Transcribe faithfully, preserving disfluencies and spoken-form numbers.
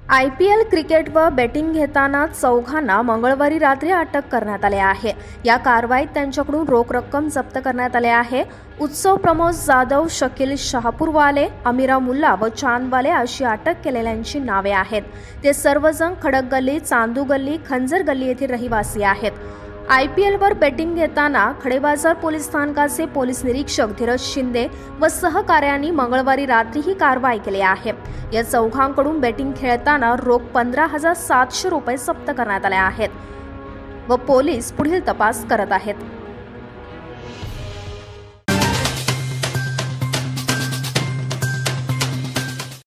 I P L cricket व betting घेताना चौघांना मंगळवारी रात्री अटक करण्यात आली आहे। या कारवाईत त्यांच्याकडून रोख रक्कम जप्त करण्यात आली आहे। उत्सव प्रमोद जाधव, शकील शहापूरवाले, अमीरा मुल्ला व चांदवाले अशी अटक केलेल्यांची नावे आहेत। ते सर्वजण खडक गल्ली, चांदू गल्ली, खंजर गल्ली येथील रहिवासी आहेत। आय पी एल वर बेटिंग घेताना खडेबाजार पोलीस स्थानकाचे पोलीस निरीक्षक धीरज शिंदे व सहकार्यांनी मंगळवारी रात्री ही कारवाई केली आहे। या चौघांकडून बेटिंग खेळताना रोख पंधरा हजार सातशे रुपये जप्त करण्यात आले आहेत व पोलीस पुढील तपास करत आहेत।